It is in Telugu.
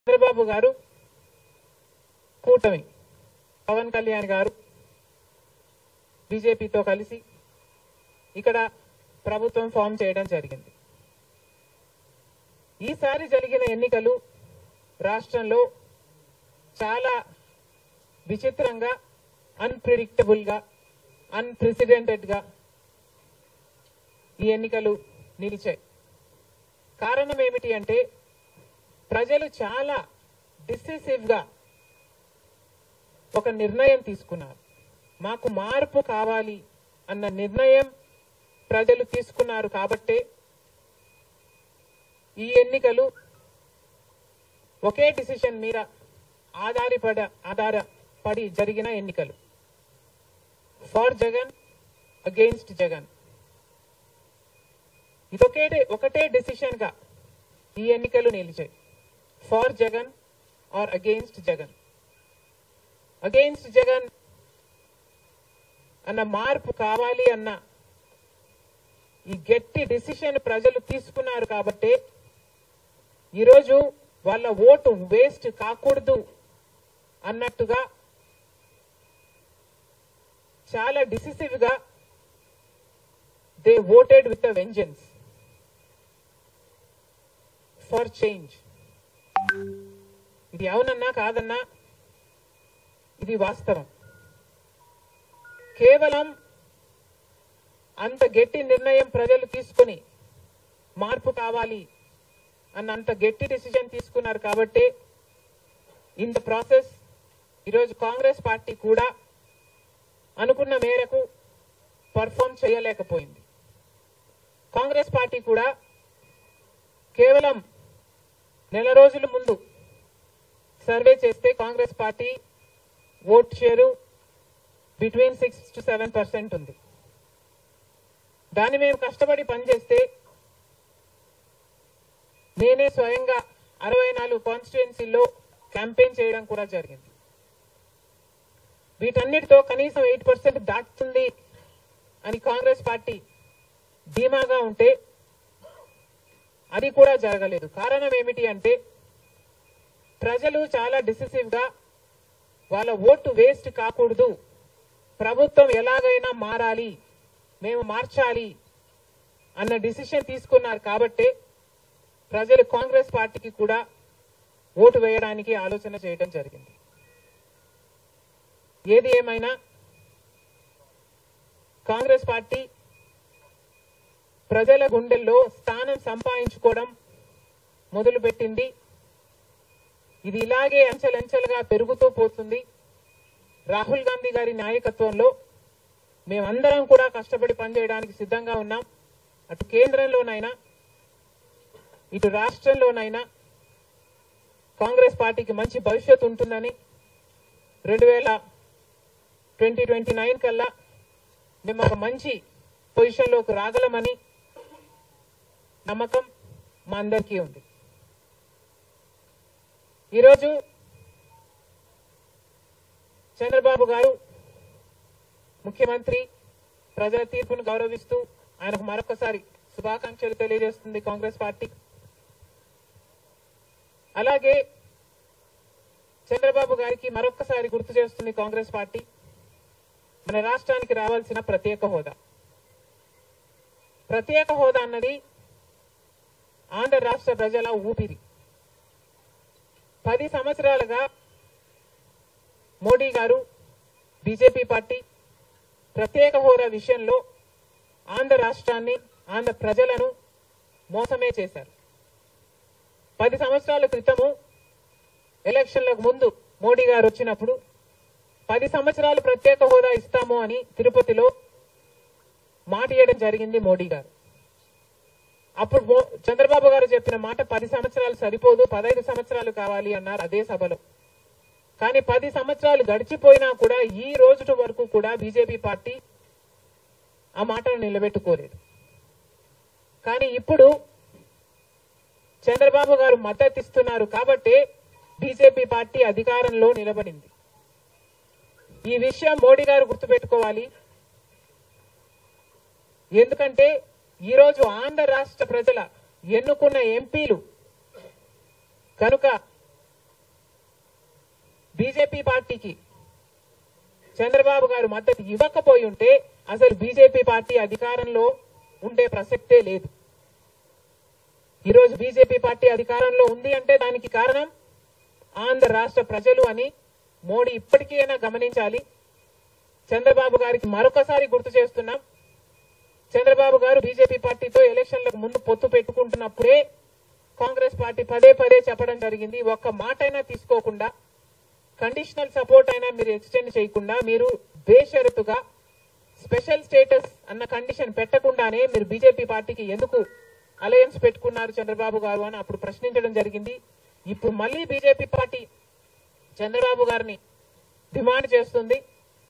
చంద్రబాబు గారు కూటమి పవన్ కళ్యాణ్ గారు బీజేపీతో కలిసి ఇక్కడ ప్రభుత్వం ఫామ్ చేయడం జరిగింది. ఈసారి జరిగిన ఎన్నికలు రాష్ట్రంలో చాలా విచిత్రంగా, అన్ప్రెడిక్టబుల్ గా, అన్ప్రెసిడెంటెడ్ గా ఈ ఎన్నికలు నిలిచాయి. కారణం ఏమిటి అంటే ప్రజలు చాలా డిసిసివ్ గా ఒక నిర్ణయం తీసుకున్నారు. మాకు మార్పు కావాలి అన్న నిర్ణయం ప్రజలు తీసుకున్నారు కాబట్టే ఈ ఎన్నికలు ఒకే డిసిషన్ మీద ఆధారపడి జరిగిన ఎన్నికలు. For Jagan, against Jagan. ఒకటే డిసిషన్ గా ఈ ఎన్నికలు నిలిచాయి. For Jagan or against Jagan. Against Jagan అన్న మార్పు కావాలి అన్న ఈ గట్టి డిసిషన్ ప్రజలు తీసుకున్నారు కాబట్టి ఈరోజు వాళ్ళ ఓటు వేస్ట్ కాకూడదు అన్నట్టుగా చాలా డిసిసివ్ గా they voted with a vengeance for change. ఇది అవునన్నా కాదన్నా ఇది వాస్తవం. కేవలం అంత గట్టి నిర్ణయం ప్రజలు తీసుకుని మార్పు కావాలి అన్నంత గట్టి డిసిజన్ తీసుకున్నారు కాబట్టి ఇన్ ద ప్రాసెస్ ఈరోజు కాంగ్రెస్ పార్టీ కూడా అనుకున్న మేరకు పర్ఫార్మ్ చేయలేకపోయింది. కాంగ్రెస్ పార్టీ కూడా కేవలం నెల రోజుల ముందు సర్వే చేస్తే Congress party vote share between 6 to 7% ఉంది. దాన్ని మేము కష్టపడి పనిచేస్తే నేనే స్వయంగా 64 కాన్స్టిట్యుయెన్సీల్లో క్యాంపెయిన్ చేయడం కూడా జరిగింది. వీటన్నిటితో కనీసం 8% దాటుతుంది అని కాంగ్రెస్ పార్టీ ధీమాగా ఉంటే అది కూడా జరగలేదు. కారణం ఏమిటి అంటే ప్రజలు చాలా డిసిసివ్ గా వాళ్ళ ఓటు వేస్ట్ కాకూడదు, ప్రభుత్వం ఎలాగైనా మారాలి, మేము మార్చాలి అన్న డిసిషన్ తీసుకున్నారు కాబట్టి ప్రజలు కాంగ్రెస్ పార్టీకి కూడా ఓటు వేయడానికి ఆలోచన చేయడం జరిగింది. ఏది ఏమైనా కాంగ్రెస్ పార్టీ ప్రజల గుండెల్లో స్థానం సంపాదించుకోవడం మొదలుపెట్టింది. ఇది ఇలాగే అంచెలంచెలుగా పెరుగుతూ పోతుంది. రాహుల్ గాంధీ గారి నాయకత్వంలో మేమందరం కూడా కష్టపడి పనిచేయడానికి సిద్ధంగా ఉన్నాం. అటు కేంద్రంలోనైనా ఇటు రాష్ట్రంలోనైనా కాంగ్రెస్ పార్టీకి మంచి భవిష్యత్తు ఉంటుందని 2029 కల్లా మేము ఒక మంచి పొజిషన్లోకి రాగలమని నమ్మకం మా అందరికీ ఉంది. ఈరోజు చంద్రబాబు గారు ముఖ్యమంత్రి, ప్రజల తీర్పును గౌరవిస్తూ ఆయనకు మరొకసారి శుభాకాంక్షలు తెలియజేస్తుంది కాంగ్రెస్ పార్టీ. అలాగే చంద్రబాబు గారికి మరొకసారి గుర్తు చేస్తుంది కాంగ్రెస్ పార్టీ మన రాష్ట్రానికి రావాల్సిన ప్రత్యేక హోదా. ప్రత్యేక హోదా అన్నది ఆంధ్ర రాష్ట్ర ప్రజల ఊపిరి. 10 సంవత్సరాలుగా మోడీ గారు, బీజేపీ పార్టీ ప్రత్యేక హోదా విషయంలో ఆంధ్ర రాష్ట్రాన్ని, ఆంధ్ర ప్రజలను మోసమే చేశారు. 10 సంవత్సరాల క్రితము ఎలక్షన్లకు ముందు మోడీ గారు వచ్చినప్పుడు 10 సంవత్సరాలు ప్రత్యేక హోదా ఇస్తాము అని తిరుపతిలో మాట ఇవ్వడం జరిగింది మోడీ గారు. అప్పుడు చంద్రబాబు గారు చెప్పిన మాట 10 సంవత్సరాలు సరిపోదు, 15 సంవత్సరాలు కావాలి అన్నారు అదే సభలో. కానీ 10 సంవత్సరాలు గడిచిపోయినా కూడా ఈ రోజు వరకు కూడా బీజేపీ పార్టీ ఆ మాటను నిలబెట్టుకోలేదు. కానీ ఇప్పుడు చంద్రబాబు గారు మద్దతు ఇస్తున్నారు కాబట్టి బీజేపీ పార్టీ అధికారంలో నిలబడింది. ఈ విషయం మోడీ గారు గుర్తుపెట్టుకోవాలి. ఎందుకంటే ఈరోజు ఆంధ్ర రాష్ట్ర ప్రజల ఎన్నుకున్న ఎంపీలు కనుక బీజేపీ పార్టీకి చంద్రబాబు గారు మద్దతు ఇవ్వకపోయి ఉంటే అసలు బీజేపీ పార్టీ అధికారంలో ఉండే ప్రసక్తే లేదు. ఈరోజు బీజేపీ పార్టీ అధికారంలో ఉంది అంటే దానికి కారణం ఆంధ్ర రాష్ట్ర ప్రజలు అని మోడీ ఇప్పటికైనా గమనించాలి. చంద్రబాబు గారికి మరొకసారి గుర్తు చేస్తున్నాం, చంద్రబాబు గారు బీజేపీ పార్టీతో ఎలక్షన్లకు ముందు పొత్తు పెట్టుకుంటున్నప్పుడే కాంగ్రెస్ పార్టీ పదే పదే చెప్పడం జరిగింది, ఒక్క మాట అయినా తీసుకోకుండా, కండిషనల్ సపోర్ట్ అయినా మీరు ఎక్స్టెండ్ చేయకుండా, మీరు బేషరతుగా స్పెషల్ స్టేటస్ అన్న కండిషన్ పెట్టకుండానే మీరు బీజేపీ పార్టీకి ఎందుకు అలయన్స్ పెట్టుకున్నారు చంద్రబాబు గారు అని అప్పుడు ప్రశ్నించడం జరిగింది. ఇప్పుడు మళ్ళీ బీజేపీ పార్టీ చంద్రబాబు గారిని డిమాండ్ చేస్తుంది.